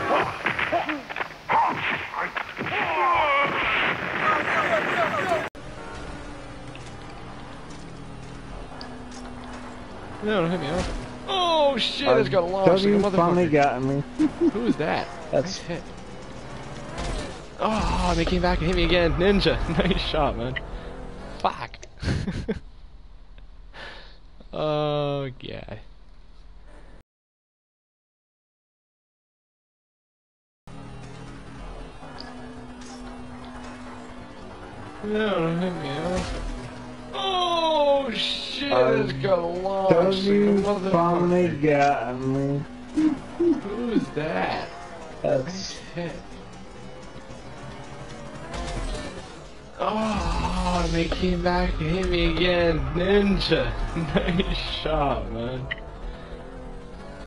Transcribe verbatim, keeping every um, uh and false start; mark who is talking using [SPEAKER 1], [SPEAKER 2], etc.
[SPEAKER 1] No, don't hit me up. Oh shit,
[SPEAKER 2] Uh,
[SPEAKER 1] it's got a launch like a motherfucker.
[SPEAKER 2] finally got me.
[SPEAKER 1] Who is that?
[SPEAKER 2] That's
[SPEAKER 1] nice hit. Oh, they came back and hit me again. Ninja, nice shot, man. Fuck. Oh, yeah. No, don't hit me up. Oh shit,
[SPEAKER 2] Uh,
[SPEAKER 1] it's got a launch like a
[SPEAKER 2] W finally
[SPEAKER 1] motherfucker.
[SPEAKER 2] got me.
[SPEAKER 1] Who's that?
[SPEAKER 2] That's
[SPEAKER 1] Nice hit. Oh, they came back and hit me again. Ninja. Nice shot, man.